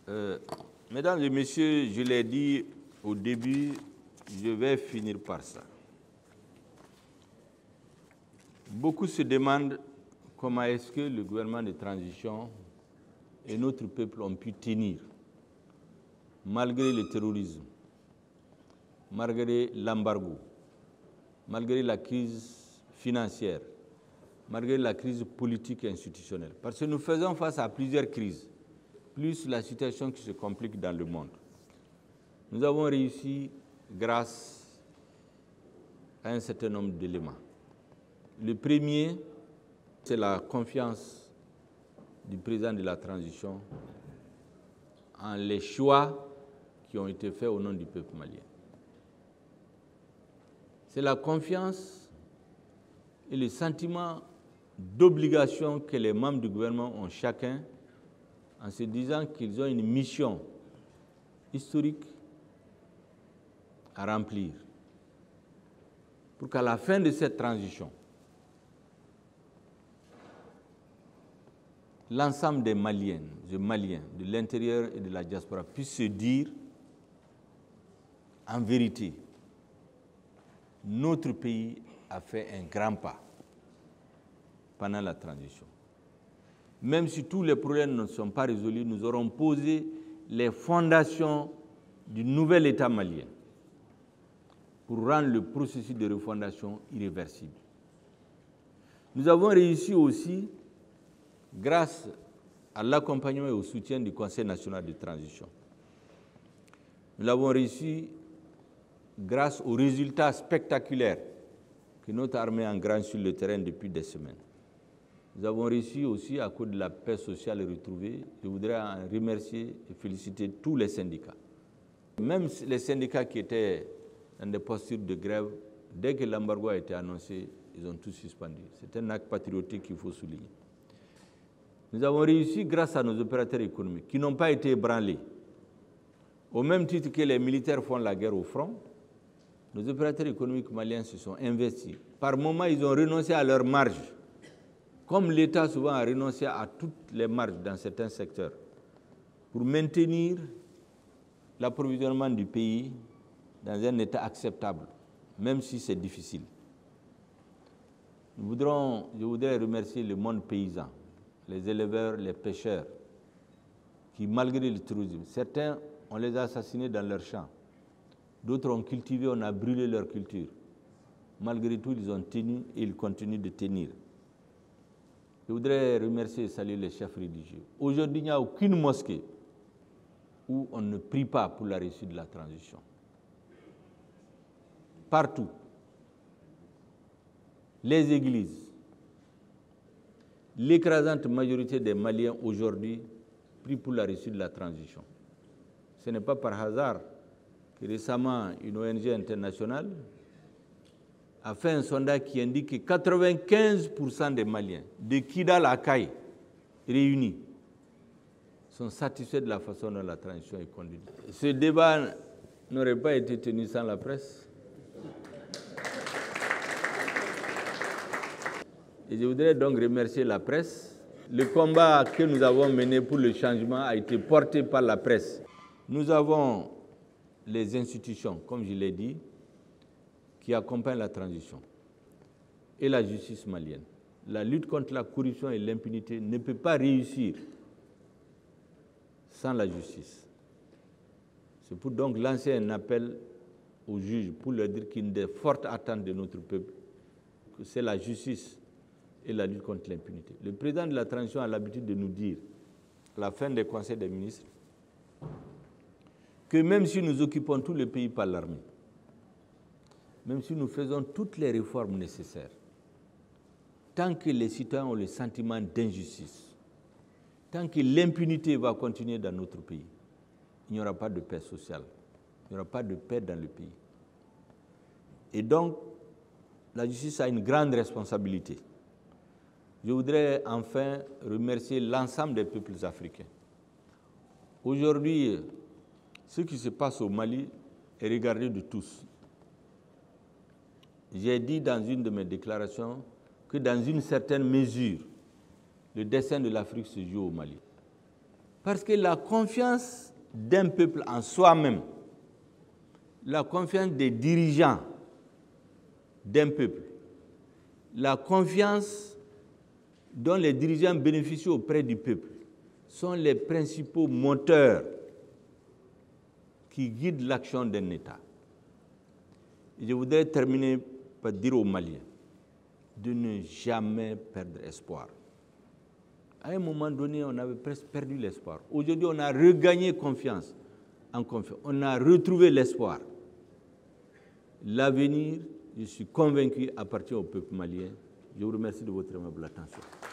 Mesdames et messieurs, je l'ai dit au début, je vais finir par ça. Beaucoup se demandent comment est-ce que le gouvernement de transition et notre peuple ont pu tenir, malgré le terrorisme, malgré l'embargo, malgré la crise financière, malgré la crise politique et institutionnelle. Parce que nous faisons face à plusieurs crises, plus la situation qui se complique dans le monde. Nous avons réussi grâce à un certain nombre d'éléments. Le premier, c'est la confiance du président de la transition en les choix qui ont été faits au nom du peuple malien. C'est la confiance et le sentiment d'obligation que les membres du gouvernement ont chacun en se disant qu'ils ont une mission historique à remplir pour qu'à la fin de cette transition, l'ensemble des Maliens de l'intérieur et de la diaspora puissent se dire en vérité, notre pays a fait un grand pas pendant la transition. Même si tous les problèmes ne sont pas résolus, nous aurons posé les fondations du nouvel État malien pour rendre le processus de refondation irréversible. Nous avons réussi aussi, grâce à l'accompagnement et au soutien du Conseil national de transition. Nous l'avons réussi grâce aux résultats spectaculaires que notre armée engrange sur le terrain depuis des semaines. Nous avons réussi aussi à cause de la paix sociale retrouvée. Je voudrais en remercier et féliciter tous les syndicats. Même les syndicats qui étaient dans des postures de grève, dès que l'embargo a été annoncé, ils ont tous suspendu. C'est un acte patriotique qu'il faut souligner. Nous avons réussi grâce à nos opérateurs économiques qui n'ont pas été ébranlés. Au même titre que les militaires font la guerre au front, nos opérateurs économiques maliens se sont investis. Par moments, ils ont renoncé à leurs marges, comme l'État souvent a renoncé à toutes les marges dans certains secteurs, pour maintenir l'approvisionnement du pays dans un état acceptable, même si c'est difficile. Je voudrais remercier le monde paysan, les éleveurs, les pêcheurs, qui, malgré le terrorisme, certains, on les a assassinés dans leurs champs, d'autres ont cultivé, on a brûlé leur culture. Malgré tout, ils ont tenu et ils continuent de tenir. Je voudrais remercier et saluer les chefs religieux. Aujourd'hui, il n'y a aucune mosquée où on ne prie pas pour la réussite de la transition. Partout, les églises, l'écrasante majorité des Maliens aujourd'hui prient pour la réussite de la transition. Ce n'est pas par hasard que récemment une ONG internationale a fait un sondage qui indique que 95% des Maliens, de Kidal à Kaï, réunis, sont satisfaits de la façon dont la transition est conduite. Ce débat n'aurait pas été tenu sans la presse. Et je voudrais donc remercier la presse. Le combat que nous avons mené pour le changement a été porté par la presse. Nous avons les institutions, comme je l'ai dit, qui accompagnent la transition et la justice malienne. La lutte contre la corruption et l'impunité ne peut pas réussir sans la justice. C'est pour donc lancer un appel aux juges pour leur dire qu'une des fortes attentes de notre peuple, c'est la justice et la lutte contre l'impunité. Le président de la transition a l'habitude de nous dire, à la fin des conseils des ministres, que même si nous occupons tout le pays par l'armée, même si nous faisons toutes les réformes nécessaires, tant que les citoyens ont le sentiment d'injustice, tant que l'impunité va continuer dans notre pays, il n'y aura pas de paix sociale, il n'y aura pas de paix dans le pays. Et donc, la justice a une grande responsabilité. Je voudrais enfin remercier l'ensemble des peuples africains. Aujourd'hui, ce qui se passe au Mali est regardé de tous. J'ai dit dans une de mes déclarations que dans une certaine mesure, le destin de l'Afrique se joue au Mali. Parce que la confiance d'un peuple en soi-même, la confiance des dirigeants d'un peuple, la confiance dont les dirigeants bénéficient auprès du peuple sont les principaux moteurs qui guident l'action d'un État. Et je voudrais terminer par dire aux Maliens de ne jamais perdre espoir. À un moment donné, on avait presque perdu l'espoir. Aujourd'hui, on a regagné confiance en confiance. On a retrouvé l'espoir. L'avenir, je suis convaincu, appartient au peuple malien. Je vous remercie de votre aimable attention.